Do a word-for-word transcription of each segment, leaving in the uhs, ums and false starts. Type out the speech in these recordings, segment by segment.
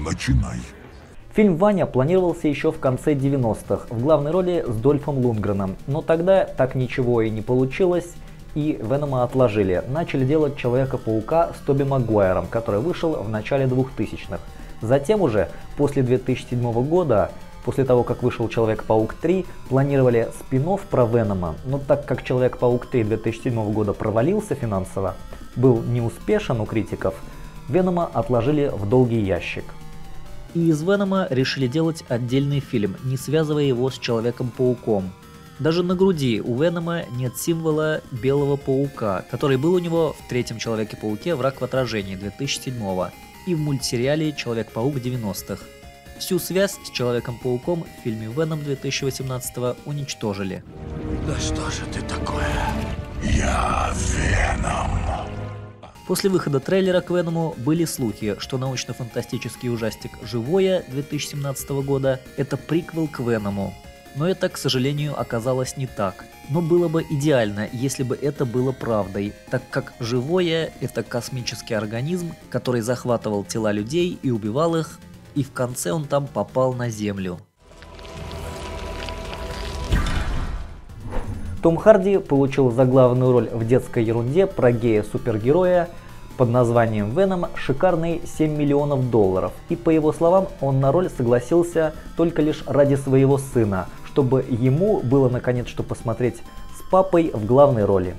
Начинай. Фильм «Ваня» планировался еще в конце девяностых в главной роли с Дольфом Лундгреном, но тогда так ничего и не получилось, и Венома отложили. Начали делать Человека-паука с Тоби Магуайром, который вышел в начале двухтысячных. Затем уже, после две тысячи седьмого года, после того, как вышел Человек-паук три, планировали спин-офф про Венома, но так как Человек-паук три две тысячи седьмого года провалился финансово, был неуспешен у критиков, Венома отложили в долгий ящик. И из Венома решили делать отдельный фильм, не связывая его с Человеком-пауком. Даже на груди у Венома нет символа белого паука, который был у него в третьем Человеке-пауке «Враг в отражении» две тысячи седьмого и в мультсериале «Человек-паук» девяностых. Всю связь с Человеком-пауком в фильме «Веном» две тысячи восемнадцатого уничтожили. Да что же ты такое? Я Веном. После выхода трейлера к Веному были слухи, что научно-фантастический ужастик «Живое» две тысячи семнадцатого года – это приквел к Веному. Но это, к сожалению, оказалось не так. Но было бы идеально, если бы это было правдой, так как «Живое» – это космический организм, который захватывал тела людей и убивал их, и в конце он там попал на Землю. Том Харди получил заглавную роль в детской ерунде про гея-супергероя под названием «Веном» шикарные семь миллионов долларов. И по его словам, он на роль согласился только лишь ради своего сына, чтобы ему было наконец что посмотреть с папой в главной роли.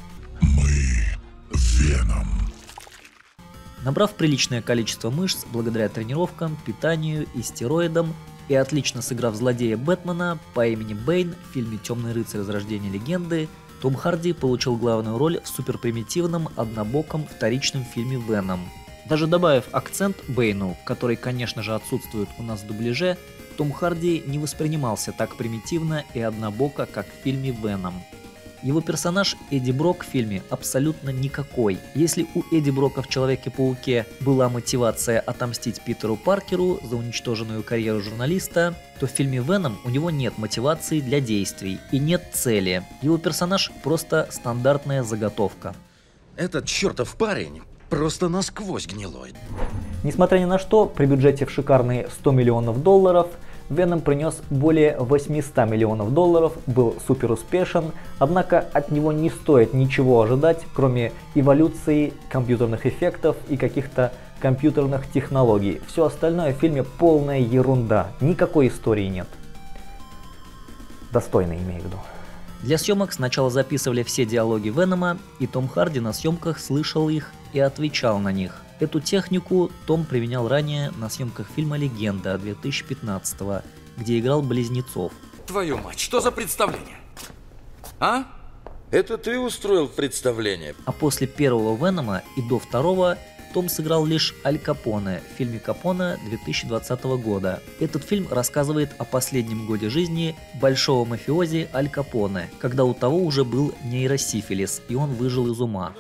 Мы Веном. Набрав приличное количество мышц благодаря тренировкам, питанию и стероидам, и отлично сыграв злодея Бэтмена по имени Бэйн в фильме «Темный рыцарь. Зарождение легенды», Том Харди получил главную роль в суперпримитивном, однобоком вторичном фильме «Веном». Даже добавив акцент Бэйну, который, конечно же, отсутствует у нас в дубляже, Том Харди не воспринимался так примитивно и однобоко, как в фильме «Веном». Его персонаж Эдди Брок в фильме абсолютно никакой. Если у Эдди Брока в Человеке-пауке была мотивация отомстить Питеру Паркеру за уничтоженную карьеру журналиста, то в фильме «Веном» у него нет мотивации для действий и нет цели. Его персонаж просто стандартная заготовка. Этот чертов парень просто насквозь гнилой. Несмотря ни на что, при бюджете в шикарные сто миллионов долларов, Веном принес более восьмисот миллионов долларов, был супер успешен, однако от него не стоит ничего ожидать, кроме эволюции компьютерных эффектов и каких-то компьютерных технологий. Все остальное в фильме полная ерунда, никакой истории нет. Достойно, имею в виду. Для съемок сначала записывали все диалоги Венома, и Том Харди на съемках слышал их и отвечал на них. Эту технику Том применял ранее на съемках фильма «Легенда» две тысячи пятнадцатого, где играл близнецов. Твою мать, что за представление? А? Это ты устроил представление? А после первого Венома и до второго Том сыграл лишь Аль Капоне в фильме «Капоне» две тысячи двадцатого года. Этот фильм рассказывает о последнем годе жизни большого мафиози Аль Капоне, когда у того уже был нейросифилис, и он выжил из ума.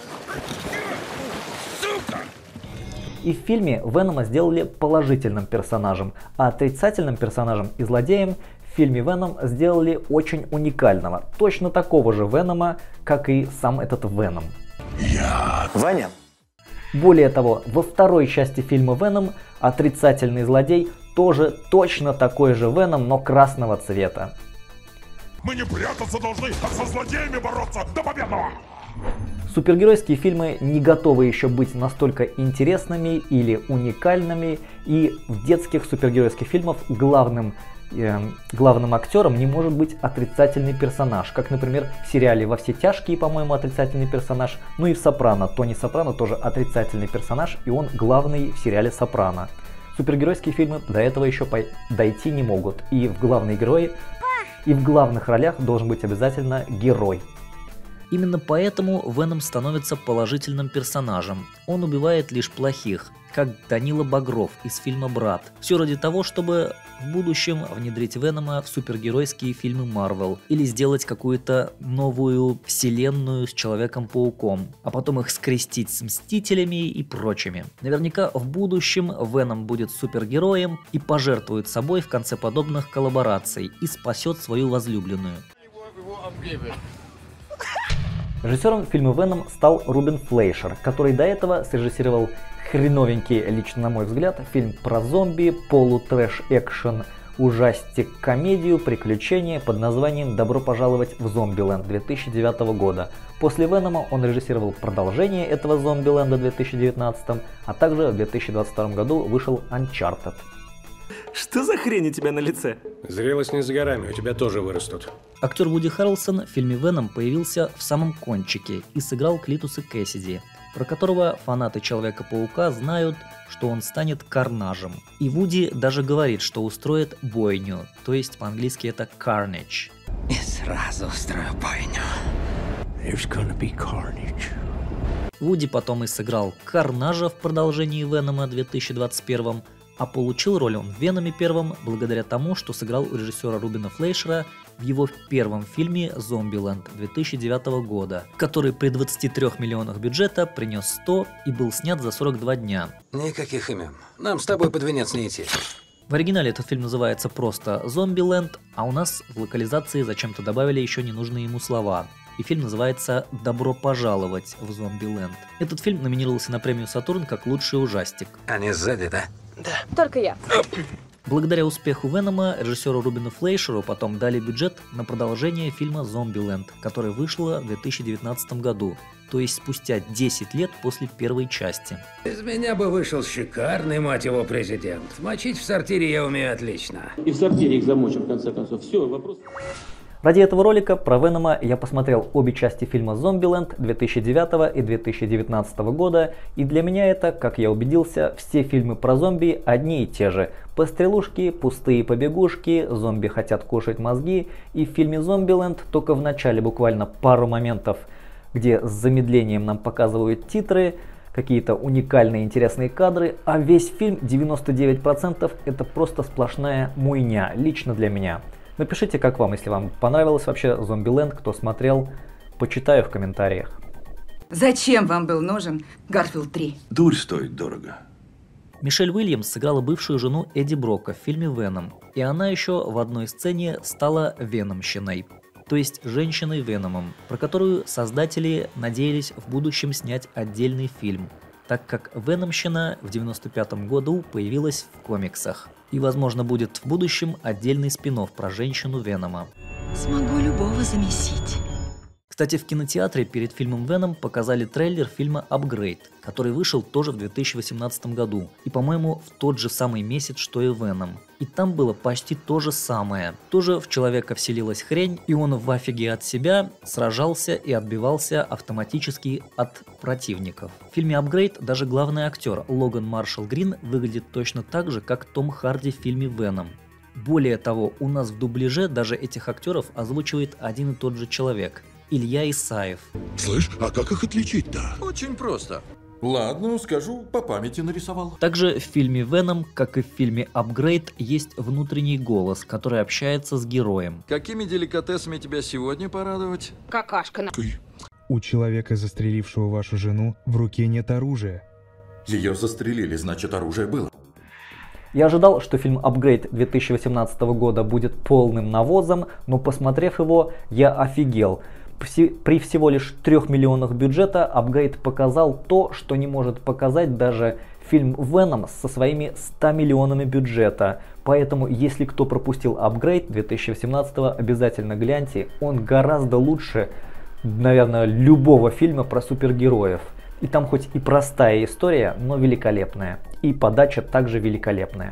И в фильме Венома сделали положительным персонажем, а отрицательным персонажем и злодеем в фильме «Веном» сделали очень уникального, точно такого же Венома, как и сам этот Веном. Я Ваня. Более того, во второй части фильма «Веном» отрицательный злодей тоже точно такой же Веном, но красного цвета. Мы не прятаться должны, а со злодеями бороться до победного! Супергеройские фильмы не готовы еще быть настолько интересными или уникальными, и в детских супергеройских фильмах главным, э, главным актером не может быть отрицательный персонаж, как, например, в сериале «Во все тяжкие», по-моему, отрицательный персонаж, ну и в «Сопрано». Тони Сопрано тоже отрицательный персонаж, и он главный в сериале «Сопрано». Супергеройские фильмы до этого еще дойти не могут, и в главные герои, и в главных ролях должен быть обязательно герой. Именно поэтому Веном становится положительным персонажем. Он убивает лишь плохих, как Данила Багров из фильма «Брат». Все ради того, чтобы в будущем внедрить Венома в супергеройские фильмы Марвел или сделать какую-то новую вселенную с Человеком-пауком, а потом их скрестить с Мстителями и прочими. Наверняка в будущем Веном будет супергероем и пожертвует собой в конце подобных коллабораций и спасет свою возлюбленную. Режиссером фильма «Веном» стал Рубен Флейшер, который до этого срежиссировал хреновенький, лично на мой взгляд, фильм про зомби, полутрэш-экшен, ужастик-комедию, приключения под названием «Добро пожаловать в Зомбиленд» две тысячи девятого года. После «Венома» он режиссировал продолжение этого Зомбиленда в две тысячи девятнадцатом, а также в две тысячи двадцать втором году вышел Uncharted. Что за хрень у тебя на лице? Зрелость не за горами, у тебя тоже вырастут. Актер Вуди Харрельсон в фильме «Веном» появился в самом кончике и сыграл Клитуса Кэссиди, про которого фанаты Человека-паука знают, что он станет Карнажем. И Вуди даже говорит, что устроит бойню, то есть по-английски это Carnage. И сразу устрою бойню. There's gonna be carnage. Вуди потом и сыграл Карнажа в продолжении «Венома» две тысячи двадцать первом, а получил роль он в «Веноме» первом благодаря тому, что сыграл у режиссера Рубена Флейшера в его первом фильме «Зомбиленд» две тысячи девятого года, который при двадцати трёх миллионах бюджета принес сто и был снят за сорок два дня. Никаких имен. Нам с тобой под венец не идти. В оригинале этот фильм называется просто «Зомбиленд», а у нас в локализации зачем-то добавили еще ненужные ему слова. И фильм называется «Добро пожаловать в Зомбиленд». Этот фильм номинировался на премию «Сатурн» как лучший ужастик. Они сзади, да? Только я. Благодаря успеху «Венома» режиссеру Рубену Флейшеру потом дали бюджет на продолжение фильма «Зомбиленд», который вышло в две тысячи девятнадцатом году, то есть спустя десять лет после первой части. Из меня бы вышел шикарный, мать его, президент. Мочить в сортире я умею отлично. И в сортире их замочим, в конце концов. Все, вопрос... Ради этого ролика про «Венома» я посмотрел обе части фильма «Зомбиленд» две тысячи девятого и две тысячи девятнадцатого года, и для меня это, как я убедился, все фильмы про зомби одни и те же. Пострелушки, пустые побегушки, зомби хотят кушать мозги, и в фильме «Зомбиленд» только в начале буквально пару моментов, где с замедлением нам показывают титры, какие-то уникальные интересные кадры, а весь фильм девяносто девять процентов это просто сплошная муйня, лично для меня. Напишите, как вам, если вам понравилось вообще «Зомбиленд», кто смотрел, почитаю в комментариях. Зачем вам был нужен Гарфилд три? Дурь стоит дорого. Мишель Уильямс сыграла бывшую жену Эдди Брока в фильме «Веном», и она еще в одной сцене стала Веномщиной, то есть женщиной-Веномом, про которую создатели надеялись в будущем снять отдельный фильм, так как Веномщина в девяносто пятом году появилась в комиксах. И, возможно, будет в будущем отдельный спин-офф про женщину Венома. Смогу любого замесить. Кстати, в кинотеатре перед фильмом «Веном» показали трейлер фильма «Апгрейд», который вышел тоже в две тысячи восемнадцатом году, и, по-моему, в тот же самый месяц, что и «Веном». И там было почти то же самое. Тоже в человека вселилась хрень, и он в афиге от себя сражался и отбивался автоматически от противников. В фильме «Апгрейд» даже главный актер Логан Маршалл Грин выглядит точно так же, как Том Харди в фильме «Веном». Более того, у нас в дубляже даже этих актеров озвучивает один и тот же человек – Илья Исаев. Слышь, а как их отличить-то? Очень просто. Ладно, скажу, по памяти нарисовал. Также в фильме «Веном», как и в фильме «Апгрейд», есть внутренний голос, который общается с героем. Какими деликатесами тебя сегодня порадовать? Какашка на... У человека, застрелившего вашу жену, в руке нет оружия. Ее застрелили, значит, оружие было. Я ожидал, что фильм «Апгрейд» две тысячи восемнадцатого года будет полным навозом, но посмотрев его, я офигел. При всего лишь трёх миллионах бюджета «Апгрейд» показал то, что не может показать даже фильм «Веном» со своими ста миллионами бюджета. Поэтому, если кто пропустил «Апгрейд» две тысячи восемнадцатого, обязательно гляньте. Он гораздо лучше, наверное, любого фильма про супергероев. И там хоть и простая история, но великолепная. И подача также великолепная.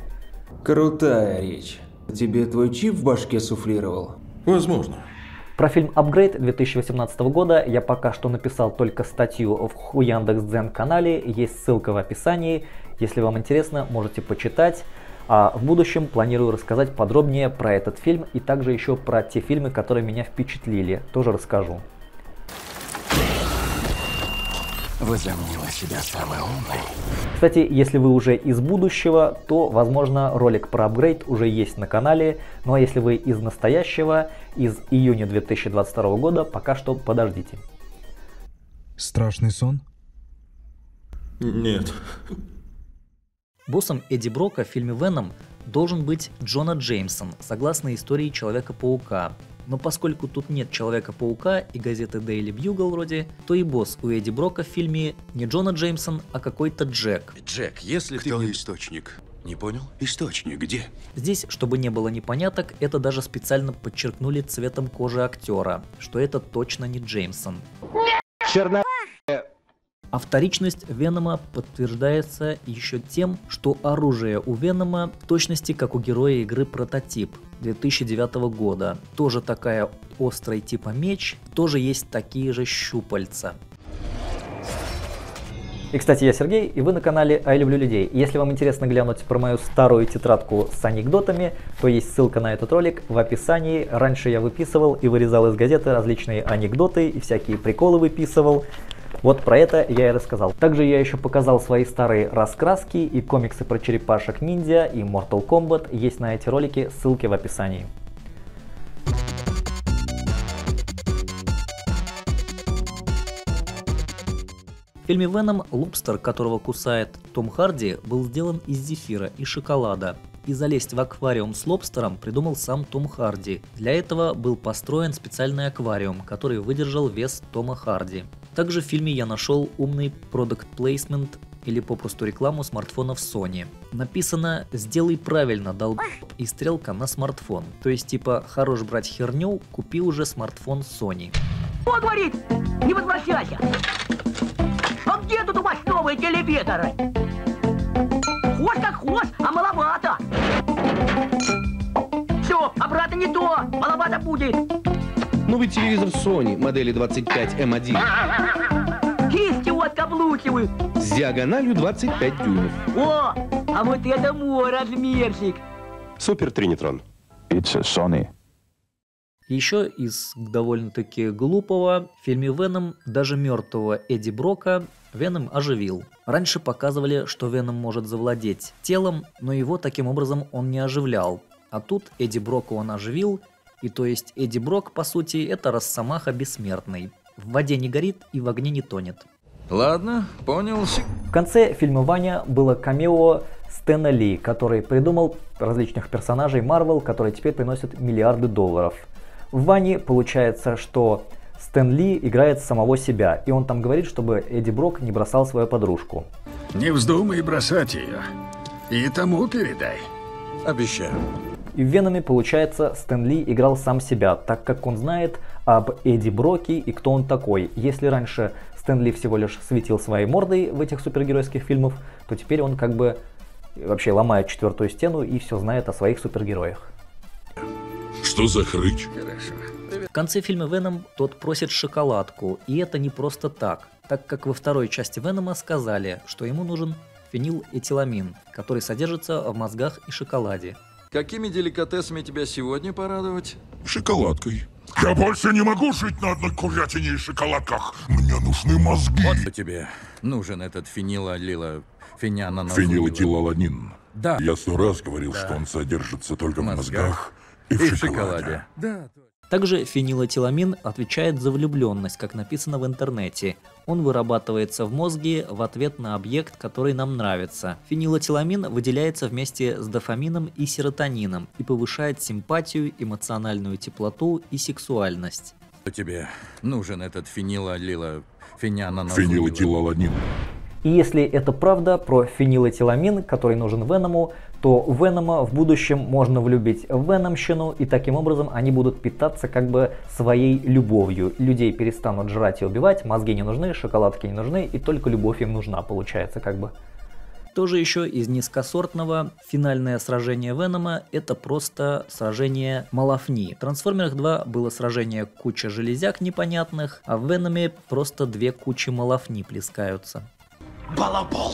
Крутая речь. Тебе твой чип в башке суфлировал? Возможно. Про фильм «Апгрейд» две тысячи восемнадцатого года я пока что написал только статью в Яндекс.Дзен канале, есть ссылка в описании. Если вам интересно, можете почитать. А в будущем планирую рассказать подробнее про этот фильм и также еще про те фильмы, которые меня впечатлили, тоже расскажу. Возомнила себя самой умной. Кстати, если вы уже из будущего, то, возможно, ролик про «Апгрейд» уже есть на канале. Ну а если вы из настоящего, из июня две тысячи двадцать второго года, пока что подождите. Страшный сон? Нет. Боссом Эдди Брока в фильме «Веном» должен быть Джона Джеймсон, согласно истории Человека-паука. Но поскольку тут нет Человека-паука и газеты Daily Bugle вроде, то и босс у Эдди Брока в фильме не Джона Джеймсон, а какой-то Джек. Джек, если Кто ты... источник? Не понял? Источник где? Здесь, чтобы не было непоняток, это даже специально подчеркнули цветом кожи актера, что это точно не Джеймсон. Черно... А вторичность Венома подтверждается еще тем, что оружие у Венома в точности как у героя игры Прототип две тысячи девятого года. Тоже такая острая типа меч, тоже есть такие же щупальца. И, кстати, я Сергей, и вы на канале «А я люблю людей». Если вам интересно глянуть про мою старую тетрадку с анекдотами, то есть ссылка на этот ролик в описании. Раньше я выписывал и вырезал из газеты различные анекдоты и всякие приколы выписывал. Вот про это я и рассказал. Также я еще показал свои старые раскраски и комиксы про черепашек-ниндзя и Mortal Kombat. Есть на эти ролики, ссылки в описании. В фильме «Веном» лобстер, которого кусает Том Харди, был сделан из зефира и шоколада. И залезть в аквариум с лобстером придумал сам Том Харди. Для этого был построен специальный аквариум, который выдержал вес Тома Харди. Также в фильме я нашел умный product placement или попросту рекламу смартфонов Sony. Написано «Сделай правильно, долб» и стрелка на смартфон. То есть типа «Хорош брать херню, купи уже смартфон Sony». Что говорит? Не возвращайся! А где тут у вас новые телевизоры? Хошь как хошь, а маловато. Все, обратно не то, маловато будет. Новый телевизор Sony модели двадцать пять эм один. Кисти вот каблучивают. С диагональю двадцать пять дюймов. О, а вот это мой размерчик. Супер Тринитрон. It's a Sony. Еще из довольно-таки глупого в фильме «Веном» даже мертвого Эдди Брока Веном оживил. Раньше показывали, что Веном может завладеть телом, но его таким образом он не оживлял. А тут Эдди Брока он оживил, и то есть Эдди Брок, по сути, это Росомаха бессмертный. В воде не горит и в огне не тонет. Ладно, понял. В конце фильма «Ваня» было камео Стэна Ли, который придумал различных персонажей Marvel, которые теперь приносят миллиарды долларов. В «Ване» получается, что Стэн Ли играет самого себя, и он там говорит, чтобы Эдди Брок не бросал свою подружку. Не вздумай бросать ее. И тому передай. Обещаю. И в «Веноме» получается, Стэн Ли играл сам себя, так как он знает об Эдди Броке и кто он такой. Если раньше Стэн Ли всего лишь светил своей мордой в этих супергеройских фильмах, то теперь он как бы вообще ломает четвертую стену и все знает о своих супергероях. Что за хрыч? Хорошо. В конце фильма «Веном» тот просит шоколадку, и это не просто так, так как во второй части «Венома» сказали, что ему нужен фенилэтиламин, который содержится в мозгах и шоколаде. Какими деликатесами тебя сегодня порадовать? Шоколадкой. Я больше не могу жить на одной курятине и шоколадках. Мне нужны мозги. Вот тебе нужен этот фенилалила... феняна... Фенилэтилаланин. Да. Я сто раз говорил, да. что он содержится только в мозгах, мозгах и в и шоколаде. шоколаде. Да. Также фенилэтиламин отвечает за влюбленность, как написано в интернете. Он вырабатывается в мозге в ответ на объект, который нам нравится. Фенилэтиламин выделяется вместе с дофамином и серотонином и повышает симпатию, эмоциональную теплоту и сексуальность. Тебе нужен этот фенилалила... феняна... Фенилэтилаланин. И если это правда про фенилэтиламин, который нужен Веному, то Венома в будущем можно влюбить в Веномщину, и таким образом они будут питаться как бы своей любовью. Людей перестанут жрать и убивать, мозги не нужны, шоколадки не нужны, и только любовь им нужна, получается как бы. Тоже еще из низкосортного финальное сражение Венома — это просто сражение Малафни. В Трансформерах два было сражение куча железяк непонятных, а в Веноме просто две кучи Малафни плескаются. Балабол!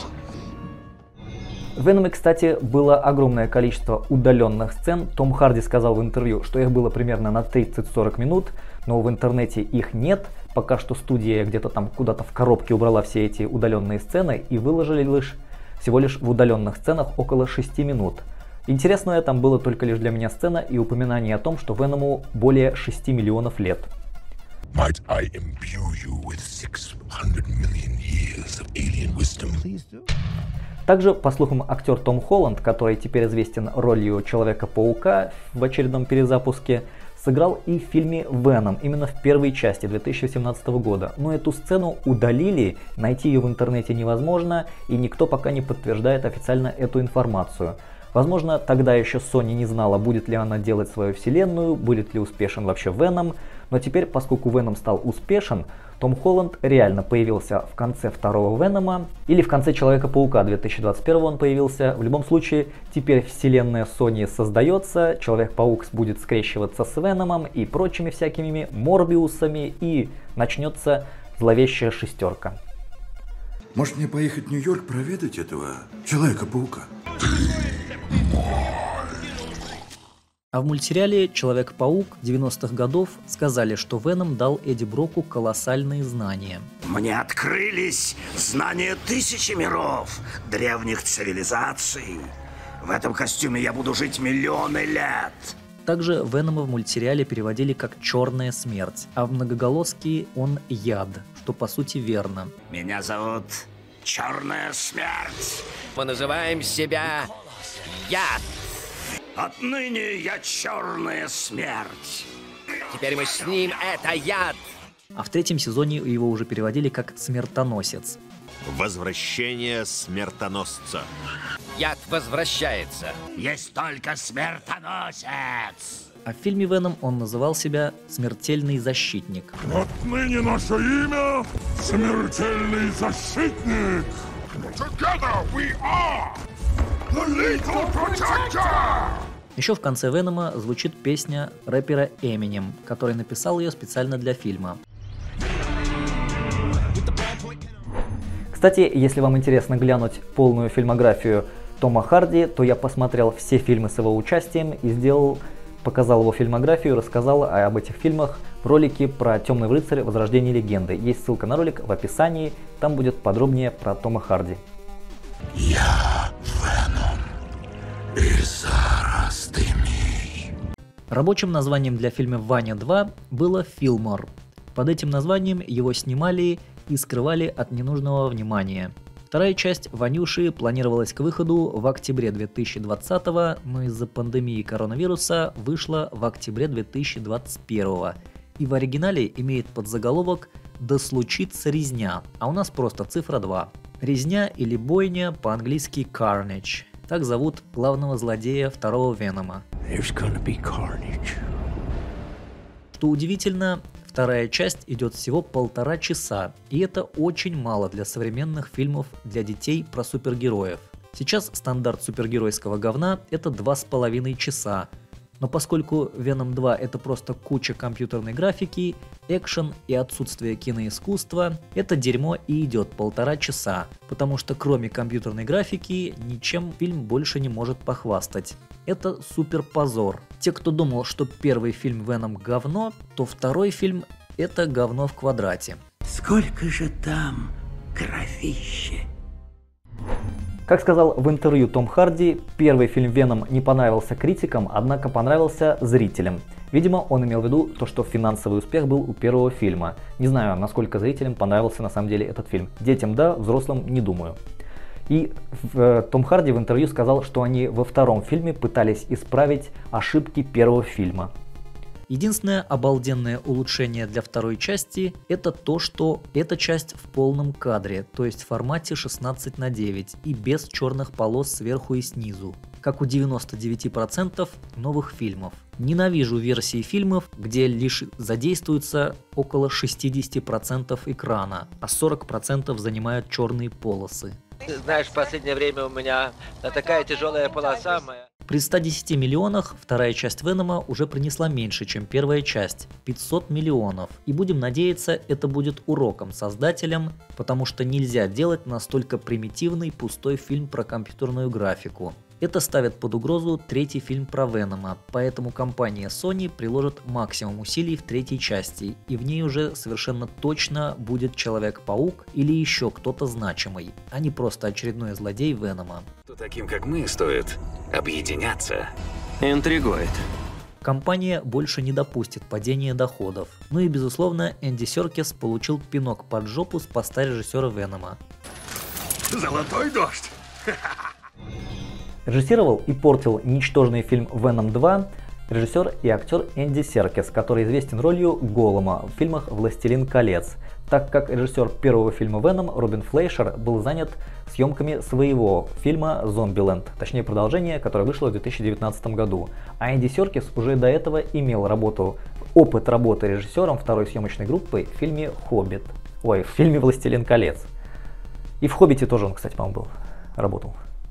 В «Веноме», кстати, было огромное количество удаленных сцен. Том Харди сказал в интервью, что их было примерно на тридцать-сорок минут, но в интернете их нет. Пока что студия где-то там куда-то в коробке убрала все эти удаленные сцены и выложили лишь, всего лишь в удаленных сценах около шести минут. Интересное там было только лишь для меня сцена и упоминание о том, что Веному более шести миллионов лет. Might I imbue you with six hundred million years of alien wisdom? Также, по слухам, актер Том Холланд, который теперь известен ролью Человека-паука в очередном перезапуске, сыграл и в фильме «Веном», именно в первой части две тысячи семнадцатого года. Но эту сцену удалили, найти ее в интернете невозможно, и никто пока не подтверждает официально эту информацию. Возможно, тогда еще Sony не знала, будет ли она делать свою вселенную, будет ли успешен вообще Веном, но теперь, поскольку Веном стал успешен, Том Холланд реально появился в конце второго Венома, или в конце Человека-паука две тысячи двадцать первого он появился. В любом случае, теперь вселенная Sony создается, Человек-паук будет скрещиваться с Веномом и прочими всякими Морбиусами, и начнется зловещая шестерка. Может мне поехать в Нью-Йорк проведать этого Человека-паука? А в мультсериале «Человек-паук» девяностых годов сказали, что Веном дал Эдди Броку колоссальные знания. Мне открылись знания тысячи миров, древних цивилизаций. В этом костюме я буду жить миллионы лет. Также Венома в мультсериале переводили как «Черная смерть», а в многоголоске он «Яд», что по сути верно. Меня зовут Черная смерть. Мы называем себя Яд. Отныне я Черная смерть. Теперь мы с ним, это Яд. А в третьем сезоне его уже переводили как «Смертоносец». Возвращение смертоносца. Яд возвращается. Есть только смертоносец. А в фильме «Веном» он называл себя «Смертельный защитник». Отныне наше имя — Смертельный защитник. Together we are the Lethal Protector. Еще в конце «Венома» звучит песня рэпера Эминем, который написал ее специально для фильма. Кстати, если вам интересно глянуть полную фильмографию Тома Харди, то я посмотрел все фильмы с его участием и сделал, показал его фильмографию, рассказал об этих фильмах в ролике про «Темный рыцарь. Возрождение легенды». Есть ссылка на ролик в описании, там будет подробнее про Тома Харди. Я Веном, и зараз ты мій. Рабочим названием для фильма «Ваня два» было «Филмор». Под этим названием его снимали и скрывали от ненужного внимания. Вторая часть «Ванюши» планировалась к выходу в октябре две тысячи двадцатого, но из-за пандемии коронавируса вышла в октябре две тысячи двадцать первого. И в оригинале имеет подзаголовок «Да случится резня», а у нас просто цифра два. Резня или бойня, по-английски Carnage. Так зовут главного злодея второго Венома. Что удивительно, вторая часть идет всего полтора часа, и это очень мало для современных фильмов для детей про супергероев. Сейчас стандарт супергеройского говна это два с половиной часа, но поскольку Веном два это просто куча компьютерной графики, экшен и отсутствие киноискусства, это дерьмо и идет полтора часа, потому что кроме компьютерной графики ничем фильм больше не может похвастать. Это супер позор. Те, кто думал, что первый фильм Веном говно, то второй фильм это говно в квадрате. Сколько же там кровище. Как сказал в интервью Том Харди, первый фильм «Веном» не понравился критикам, однако понравился зрителям. Видимо, он имел в виду то, что финансовый успех был у первого фильма. Не знаю, насколько зрителям понравился на самом деле этот фильм. Детям да, взрослым не думаю. И э, Том Харди в интервью сказал, что они во втором фильме пытались исправить ошибки первого фильма. Единственное обалденное улучшение для второй части это то, что эта часть в полном кадре, то есть в формате шестнадцать на девять и без черных полос сверху и снизу, как у девяноста девяти процентов новых фильмов. Ненавижу версии фильмов, где лишь задействуется около шестидесяти процентов экрана, а сорок процентов занимают черные полосы. Ты знаешь, в последнее время у меня такая тяжелая полоса моя. При ста десяти миллионах вторая часть Венома уже принесла меньше, чем первая часть – пятьсот миллионов. И будем надеяться, это будет уроком создателям, потому что нельзя делать настолько примитивный пустой фильм про компьютерную графику. Это ставит под угрозу третий фильм про Венома, поэтому компания Sony приложит максимум усилий в третьей части, и в ней уже совершенно точно будет Человек-паук или еще кто-то значимый, а не просто очередной злодей Венома. Таким как мы стоит объединяться. Интригует. Компания больше не допустит падения доходов. Ну и безусловно, Энди Серкис получил пинок под жопу с поста режиссера Венома. Золотой дождь! Режиссировал и портил ничтожный фильм «Веном два» Режиссер и актер Энди Серкис, который известен ролью Голлума в фильмах «Властелин колец», так как режиссер первого фильма «Веном» Робин Флейшер был занят съемками своего фильма «Зомбиленд», точнее продолжение, которое вышло в две тысячи девятнадцатом году. А Энди Серкис уже до этого имел работу, опыт работы режиссером второй съемочной группы в фильме «Хоббит», ой, в фильме «Властелин колец». И в «Хоббите» тоже он, кстати, по-моему, был, работал.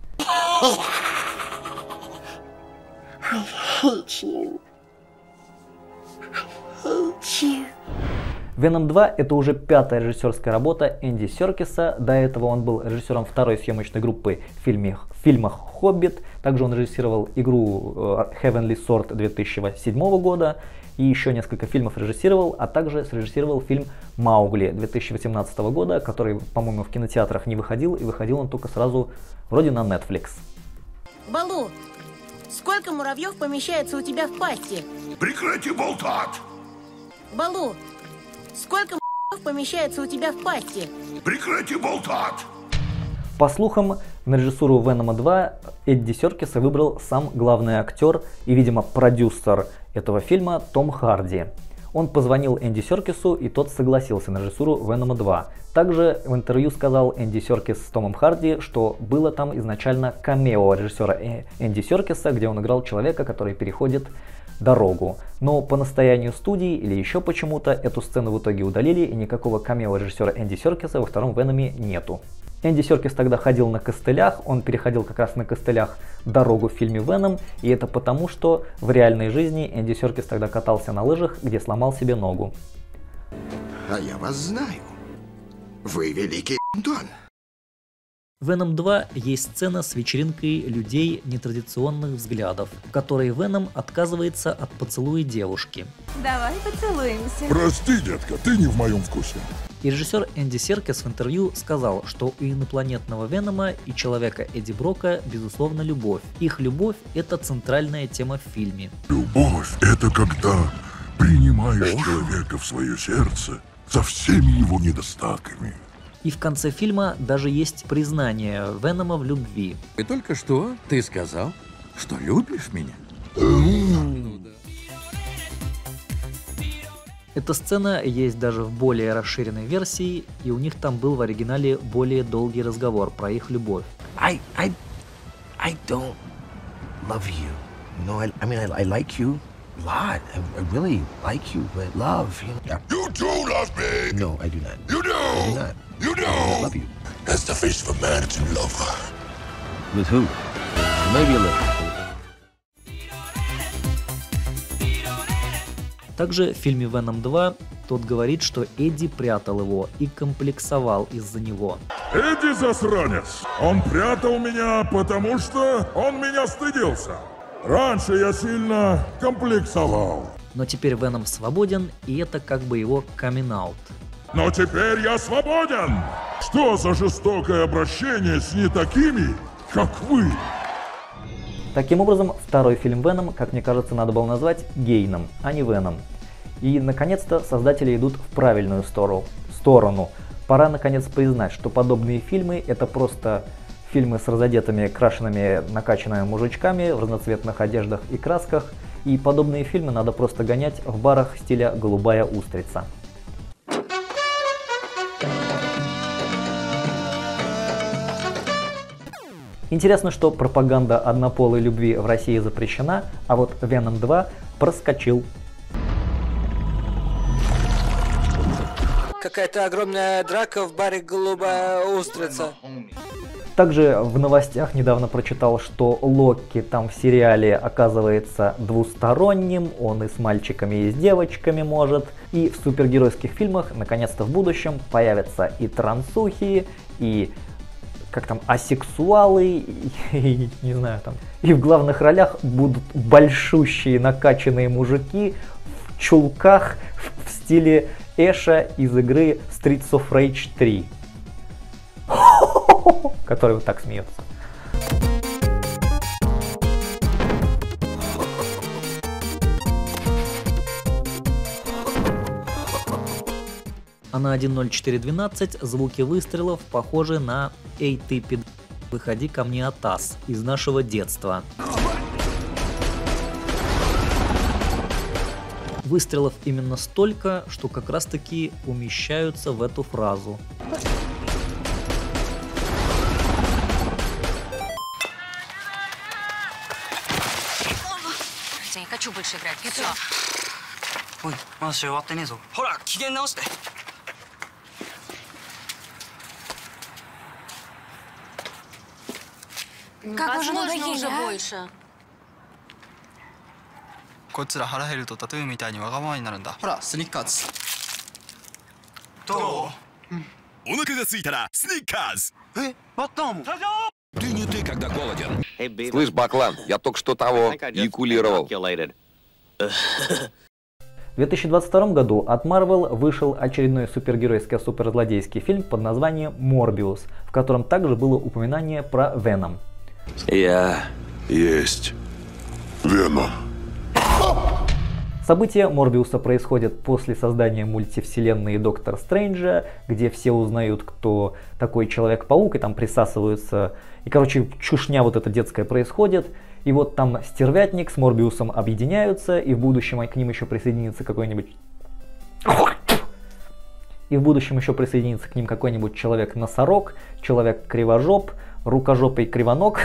I hate you. I hate you. «Веном два» — это уже пятая режиссерская работа Энди Серкиса. До этого он был режиссером второй съемочной группы в, фильме, в фильмах «Хоббит». Также он режиссировал игру Heavenly Sword две тысячи седьмого года и еще несколько фильмов режиссировал, а также срежиссировал фильм «Маугли» две тысячи восемнадцатого года, который, по-моему, в кинотеатрах не выходил, и выходил он только сразу вроде на Netflix. Балу, сколько муравьев помещается у тебя в пасти? Прекрати болтать! Балу, сколько муравьев помещается у тебя в пасти? Прекрати болтать! По слухам, на режиссуру «Венома два» Эдди Серкиса выбрал сам главный актер и, видимо, продюсер этого фильма Том Харди. Он позвонил Энди Серкису, и тот согласился на режиссуру «Венома два». Также в интервью сказал Энди Серкис с Томом Харди, что было там изначально камео режиссера Энди Серкиса, где он играл человека, который переходит дорогу. Но по настоянию студии или еще почему-то эту сцену в итоге удалили, и никакого камео режиссера Энди Серкиса во втором «Веноме» нету. Энди Серкис тогда ходил на костылях, он переходил как раз на костылях дорогу в фильме «Веном», и это потому, что в реальной жизни Энди Серкис тогда катался на лыжах, где сломал себе ногу. А я вас знаю. Вы великий Дон. В «Веном два» есть сцена с вечеринкой людей нетрадиционных взглядов, в которой Веном отказывается от поцелуя девушки. Давай поцелуемся. Прости, детка, ты не в моем вкусе. И режиссер Энди Серкис в интервью сказал, что у инопланетного Венома и человека Эдди Брока безусловно любовь. Их любовь — это центральная тема в фильме. Любовь — это когда принимаешь человека в свое сердце со всеми его недостатками. И в конце фильма даже есть признание Венома в любви. И только что ты сказал, что любишь меня. Эта сцена есть даже в более расширенной версии, и у них там был в оригинале более долгий разговор про их любовь. I, I, I don't love you. No, I, I mean, I, I like you a lot. I, I really like you, but love, you know. You do love me. No, I do not. You do. I do not. You do. I love you. That's the face of a man that's in love. With who? Maybe a little. Также в фильме «Веном два» тот говорит, что Эдди прятал его и комплексовал из-за него. Эдди засранец. Он прятал меня, потому что он меня стыдился. Раньше я сильно комплексовал. Но теперь Веном свободен, и это как бы его камин-аут. Но теперь я свободен. Что за жестокое обращение с не такими, как вы? Таким образом, второй фильм «Веном», как мне кажется, надо было назвать «Гейном», а не «Веном». И, наконец-то, создатели идут в правильную сторону. Пора, наконец, признать, что подобные фильмы — это просто фильмы с разодетыми, крашенными, накачанными мужичками в разноцветных одеждах и красках. И подобные фильмы надо просто гонять в барах стиля «Голубая устрица». Интересно, что пропаганда однополой любви в России запрещена, а вот «Веном два» проскочил. Какая-то огромная драка в баре «Голубая устрица». Также в новостях недавно прочитал, что Локи там в сериале оказывается двусторонним, он и с мальчиками, и с девочками может. И в супергеройских фильмах наконец-то в будущем появятся и трансухи, и как там, асексуалы, и, и, не знаю, там. И в главных ролях будут большущие накачанные мужики в чулках в стиле Эша из игры Streets of Rage три, который вот так смеется. А на один ноль четыре двенадцать звуки выстрелов похожи на «Эй ты, пид... выходи ко мне, Атас» из нашего детства. Выстрелов именно столько, что как раз таки умещаются в эту фразу. Я не хочу больше играть. Все. Ой, Маша, вот ты низу. Хора, киген науште. Как уже надоели, уже а? больше. こいつら腹減るとタトゥーみたいにわがままになるんだ。ほら、スニッカーズ。どう？ お腹が空いたらスニッカーズ。 え、потом. Ты не ты, когда голоден. Слышь, Баклан, я только что того якулировал. В две тысячи двадцать втором году от Marvel вышел очередной супергеройский суперзлодейский фильм под названием «Морбиус», в котором также было упоминание про Веном. Я есть Веном. События Морбиуса происходят после создания мультивселенной Доктора Стрэнджа, где все узнают, кто такой Человек-паук, и там присасываются. И, короче, чушня вот эта детская происходит. И вот там Стервятник с Морбиусом объединяются, и в будущем к ним еще присоединится какой-нибудь... И в будущем еще присоединится к ним какой-нибудь Человек-носорог, Человек-кривожоп, Рукожопый кривоног.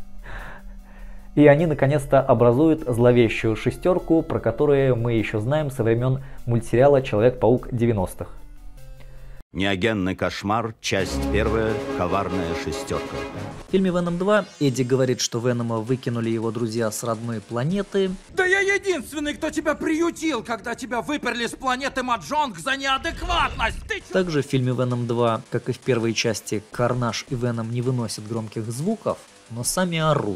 И они наконец-то образуют зловещую шестерку, про которую мы еще знаем со времен мультсериала «Человек-паук» девяностых. Неогенный кошмар, часть первая, коварная шестерка. В фильме «Веном два» Эдди говорит, что Венома выкинули его друзья с родной планеты. Да я единственный, кто тебя приютил, когда тебя выперли с планеты Маджонг за неадекватность! Ты... Также в фильме «Веном два», как и в первой части, Карнаж и Веном не выносят громких звуков, но сами орут.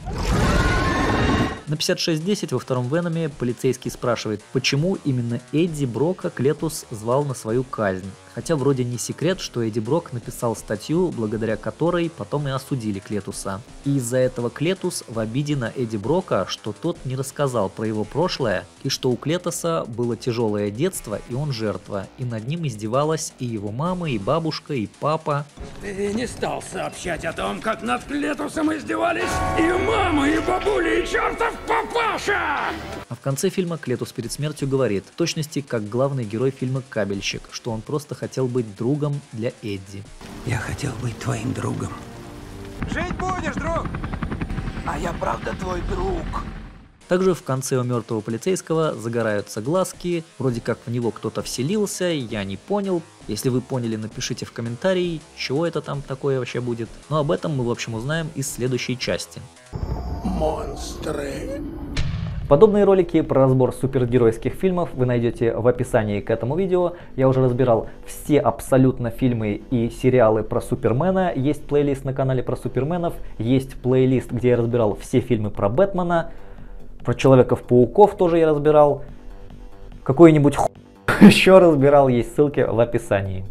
На пятьдесят шесть десять во втором Веноме полицейский спрашивает, почему именно Эдди Брока Клетус звал на свою казнь. Хотя вроде не секрет, что Эдди Брок написал статью, благодаря которой потом и осудили Клетуса. И из-за этого Клетус в обиде на Эдди Брока, что тот не рассказал про его прошлое, и что у Клетуса было тяжелое детство, и он жертва, и над ним издевалась и его мама, и бабушка, и папа. Ты не стал сообщать о том, как над Клетусом издевались и мама, и бабуля, и чертов папаша! А в конце фильма Клетус перед смертью говорит, в точности как главный герой фильма «Кабельщик», что он просто хотел быть другом для Эдди. Я хотел быть твоим другом. Жить будешь, друг! А я правда твой друг. Также в конце у мертвого полицейского загораются глазки, вроде как в него кто-то вселился, я не понял. Если вы поняли, напишите в комментарии, чего это там такое вообще будет. Но об этом мы в общем узнаем из следующей части. Монстры. Подобные ролики про разбор супергеройских фильмов вы найдете в описании к этому видео. Я уже разбирал все абсолютно фильмы и сериалы про Супермена. Есть плейлист на канале про Суперменов. Есть плейлист, где я разбирал все фильмы про Бэтмена. Про Человеков-пауков тоже я разбирал. Какой-нибудь ху... еще разбирал. Есть ссылки в описании.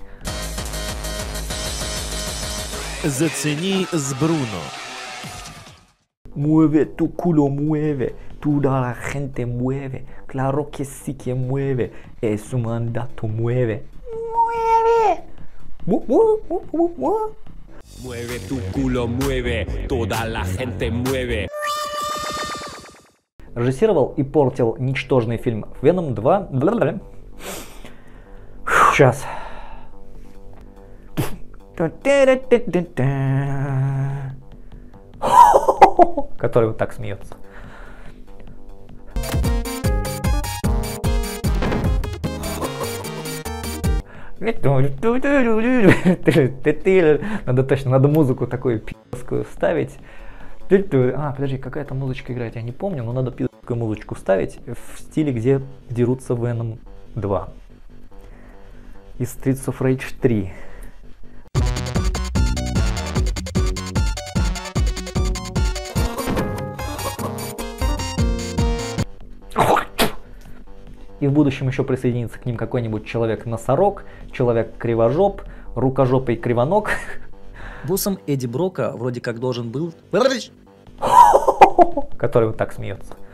Зацени с Бруно. Mueve tu culo, mueve, toda la gente mueve, claro que sí que mueve, es un mandato, mueve. Mueve. Mueve tu culo, mueve, toda la gente mueve. Режиссировал и портил ничтожный фильм «Веном два». Сейчас. Который вот так смеется. Надо точно, надо музыку такую пи***скую ставить. А, подожди, какая-то музычка играет, я не помню, но надо пи***скую музычку ставить в стиле, где дерутся Веном два. Из Streets of Rage три. И в будущем еще присоединится к ним какой-нибудь Человек-носорог, Человек-кривожоп, Рукожопый кривоног. Боссом Эдди Брока вроде как должен был... Который вот так смеется.